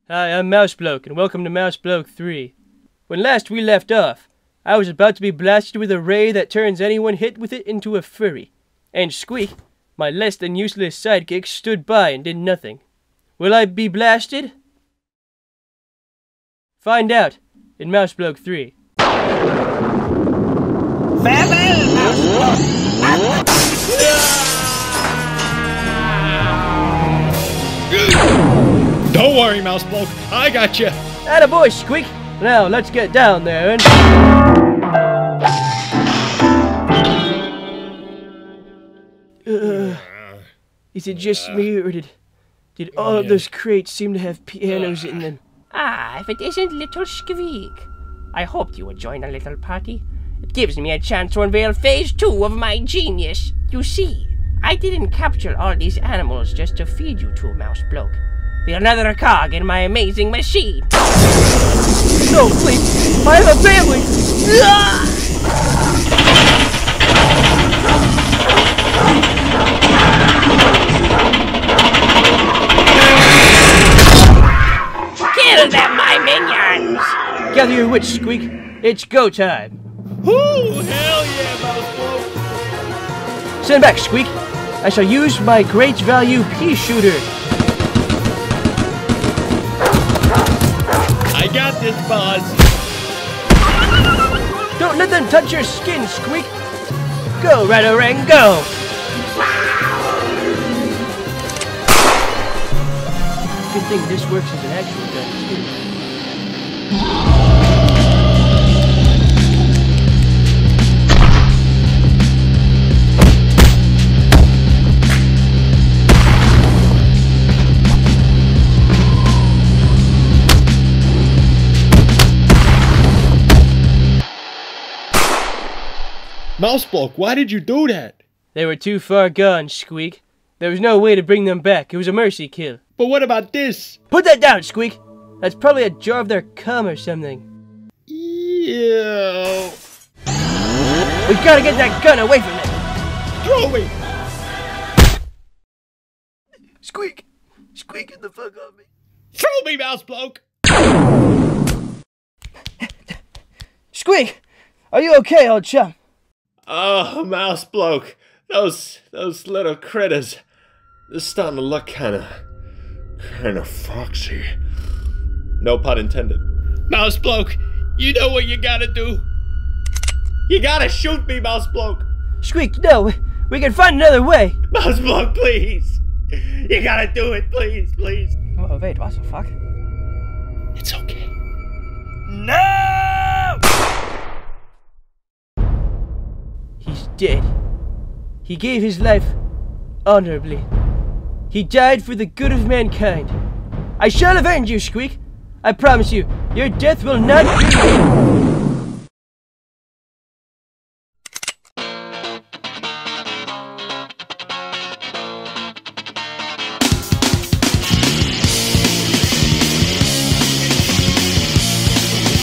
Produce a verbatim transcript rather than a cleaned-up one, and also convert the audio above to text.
Hi, I'm Mouse Bloke, and welcome to Mouse Bloke three. When last we left off, I was about to be blasted with a ray that turns anyone hit with it into a furry. And Squeak, my less than useless sidekick, stood by and did nothing. Will I be blasted? Find out in Mouse Bloke three. Farewell, Mouse Bloke! Don't worry, Mouse Bloke. I got you. Attaboy, Squeak. Now let's get down there and... Uh, is it just me, or did, did all of those crates seem to have pianos in them? Ah, if it isn't little Squeak. I hoped you would join a little party. It gives me a chance to unveil phase two of my genius. You see, I didn't capture all these animals just to feed you to, Mouse Bloke. They're another cog in my amazing machine. No, please! I have a family! Kill them, my minions! Gather your wits, Squeak. It's go time. Ooh, hell yeah, Mouse Bloke. Send back, Squeak. I shall use my great value pea shooter. I got this, boss. Don't let them touch your skin, Squeak. Go, Ratarang, go. Good thing this works as an actual gun, too. Mouse Bloke, why did you do that? They were too far gone, Squeak. There was no way to bring them back. It was a mercy kill. But what about this? Put that down, Squeak. That's probably a jar of their cum or something. Ew. We gotta get that gun away from them. Throw me. Squeak. Squeak, get the fuck off me. Throw me, Mouse Bloke. Squeak, are you okay, old chum? Oh, Mouse Bloke, those those little critters, they're starting to look kinda, kinda foxy. No pun intended. Mouse Bloke, you know what you gotta do. You gotta shoot me, Mouse Bloke. Squeak, no, we, we can find another way. Mouse Bloke, please. You gotta do it, please, please. Oh, wait, what the fuck? It's okay. No! He's dead. He gave his life honorably. He died for the good of mankind. I shall avenge you, Squeak. I promise you, your death will not be...